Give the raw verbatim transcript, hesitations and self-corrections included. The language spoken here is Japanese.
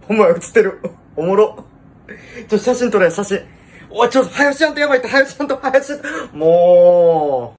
ほんまや、写ってる。おもろ。ちょ、写真撮れ、写真。おい、ちょ、林ちゃんとやばいって、林ちゃんと、林ちゃんと、もう。